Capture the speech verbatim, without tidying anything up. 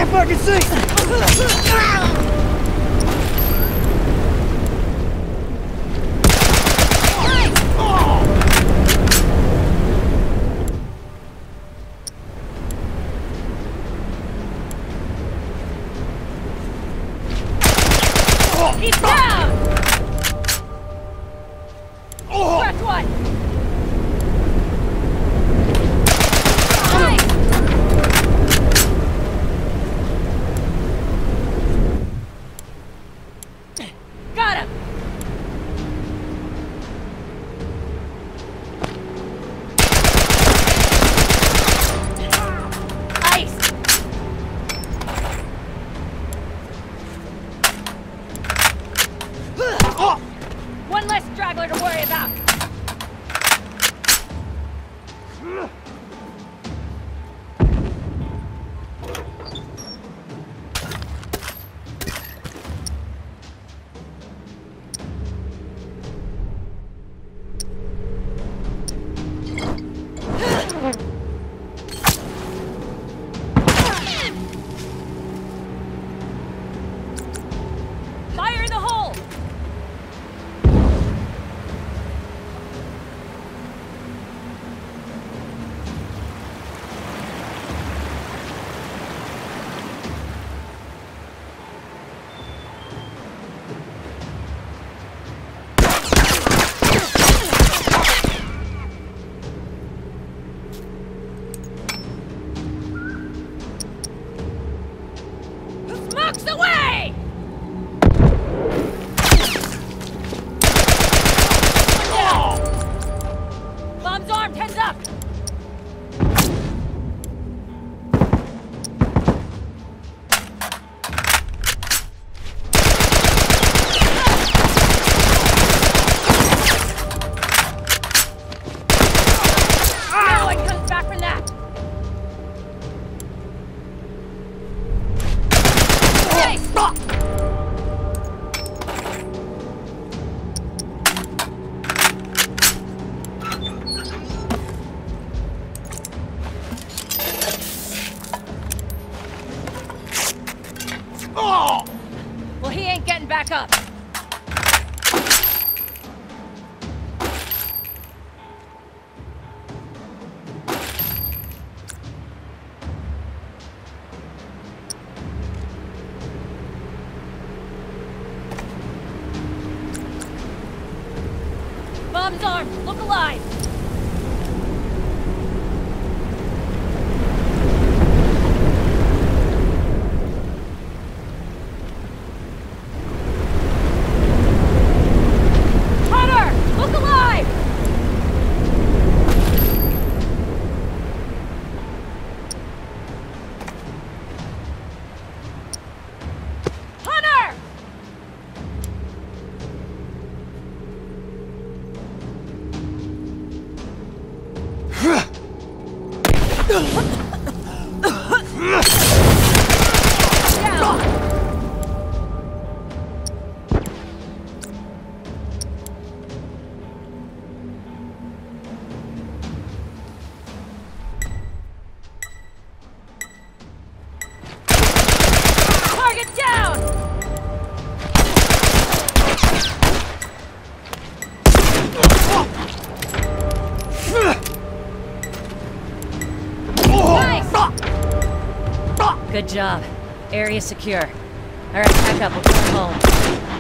if I can see! He's down! Cracked one! Nice! Got him! Ice! One less straggler to worry about! Fire in the hole! Smokes away! Bomb's armed, heads up! No one comes back from that! Hey, stop! Oh! Well, he ain't getting back up. Bomb's armed. Look alive. Hunter! Look alive! Hunter! Target down! Nice! Good job. Area secure. Alright, pack up. We're going home.